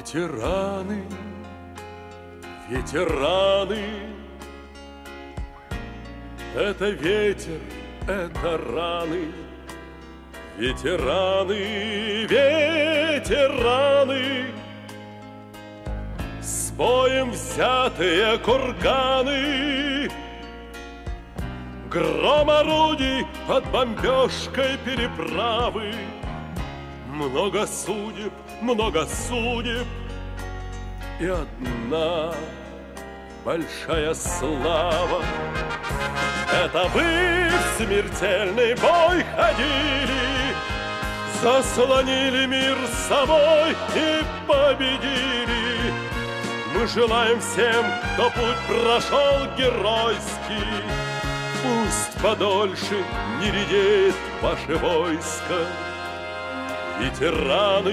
Ветераны, ветераны, это ветер, это раны. Ветераны, ветераны, с боем взятые курганы. Гром орудий под бомбежкой переправы. Много судеб, и одна большая слава. Это вы в смертельный бой ходили, заслонили мир собой и победили. Мы желаем всем, кто путь прошел геройский, пусть подольше не редеет ваше войско. Ветераны,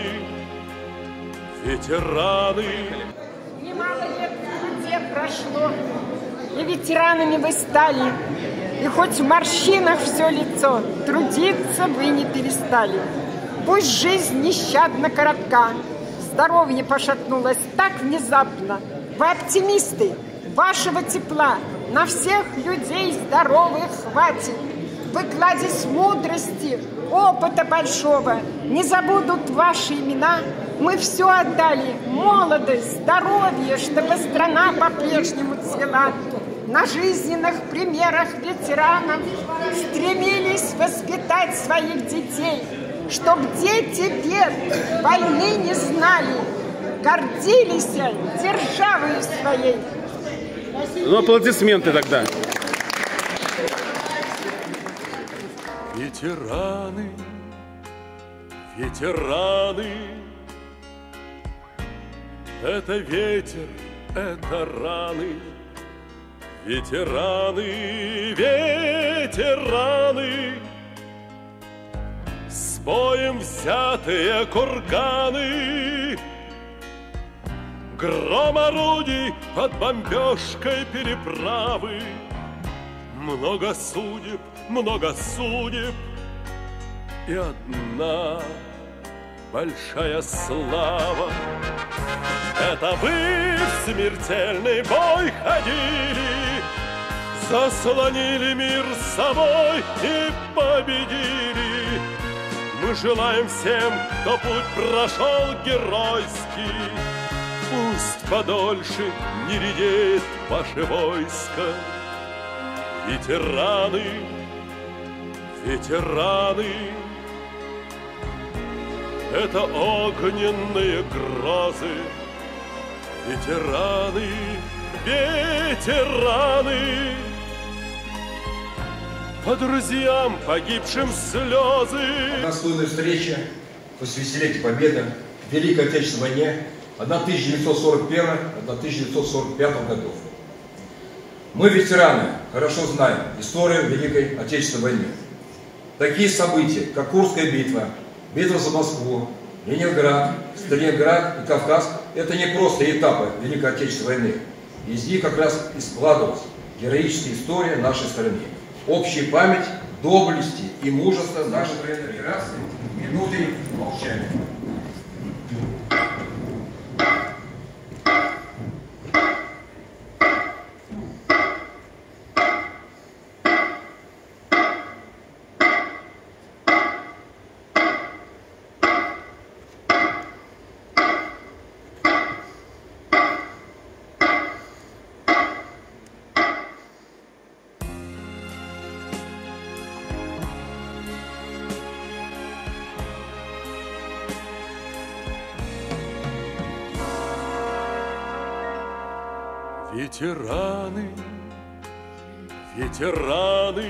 ветераны. Немало лет в труде прошло, и ветеранами вы стали. И хоть в морщинах все лицо, трудиться вы не перестали. Пусть жизнь нещадно коротка, здоровье пошатнулось так внезапно. Вы оптимисты, вашего тепла на всех людей здоровых хватит. Вы кладезь мудрости, опыта большого, не забудут ваши имена. Мы все отдали, молодость, здоровье, чтобы страна по-прежнему цвела. На жизненных примерах ветеранов стремились воспитать своих детей, чтоб дети бед, войны не знали, гордились державой своей. Ну, аплодисменты тогда. Ветераны, ветераны, это ветер, это раны. Ветераны, ветераны, с боем взятые курганы. Гром орудий под бомбежкой переправы. Много судеб, и одна большая слава. Это вы в смертельный бой ходили, заслонили мир собой и победили. Мы желаем всем, кто путь прошел геройский, пусть подольше не редеет ваше войско. Ветераны, ветераны, это огненные грозы. Ветераны, ветераны, по друзьям погибшим слезы. Достойная встреча по 70-летию Победы в Великой Отечественной войне 1941-1945 годов. Мы, ветераны, хорошо знаем историю Великой Отечественной войны. Такие события, как Курская битва, битва за Москву, Ленинград, Сталинград и Кавказ – это не просто этапы Великой Отечественной войны. Из них как раз и складывалась героическая история нашей страны. Общая память доблести и мужества нашей военной операции минутой молчания. Ветераны, ветераны,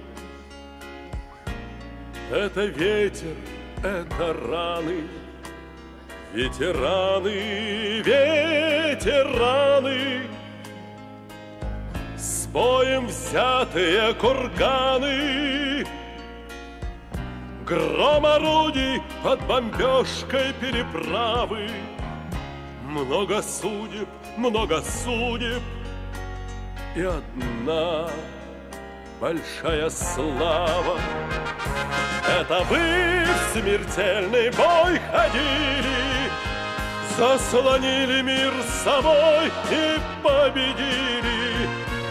это ветер, это раны. Ветераны, ветераны, с боем взятые курганы. Гром орудий под бомбежкой переправы. Много судеб, и одна большая слава. Это вы в смертельный бой ходили, заслонили мир собой и победили.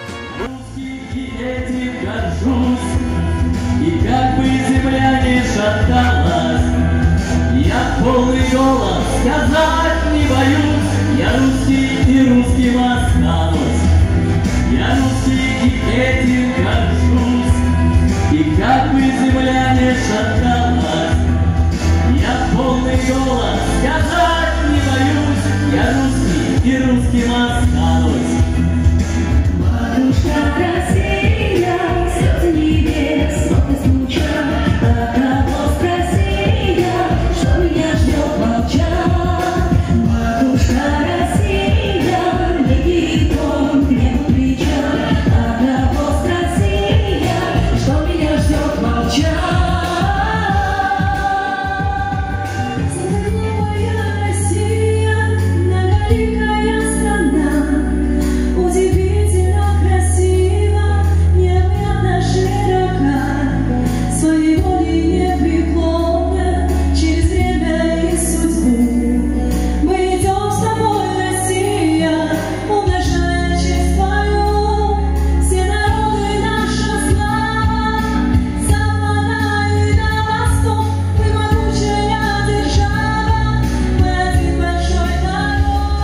Этим горжусь, и как бы земля не шаталась, я полный голос сказать не боюсь. Я русский и русским останусь. Я русский и этим горжусь, и как бы земля не шаталась, я полный голос сказать не боюсь. Я русский и русским останусь. Матушка Россия, слезы небес, ноты стучат, а кого спроси я, что меня ждет молчат. Матушка Россия, легион к небу кричат, а кого спроси я, что меня ждет молчат. Светлая Россия, многоликая страна, удивительно красиво, необъятно широка, своей воли непреклонно, через время и судьбу. Мы идем с тобой, Россия, умножая честь твою, все народы наша слава, с запада и до восток, мы могучая держава, мы один большой народ.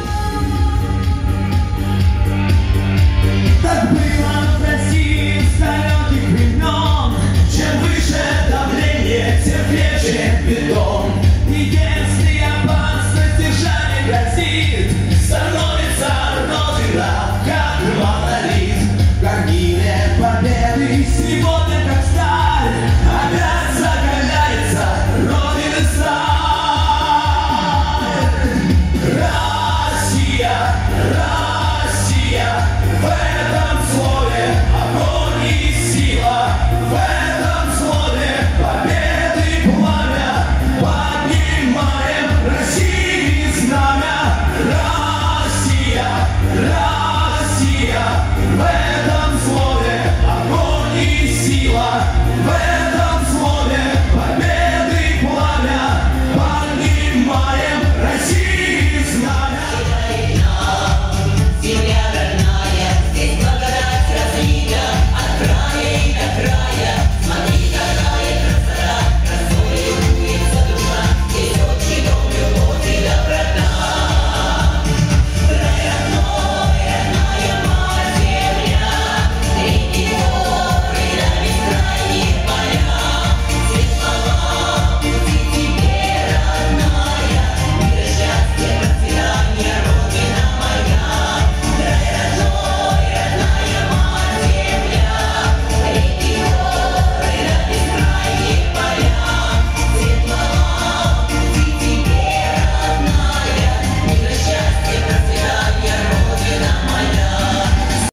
Так было в России с далеких времен. Чем выше давление, тем крепче бетон. И если опасность державе грозит, становится Родина как монолит. Как гибель победы сегодня как сталь, опять закаляется Родина сталь. Россия, Россия,